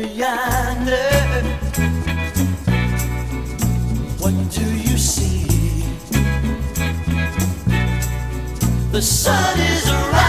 yonder, what do you see? The sun is rising.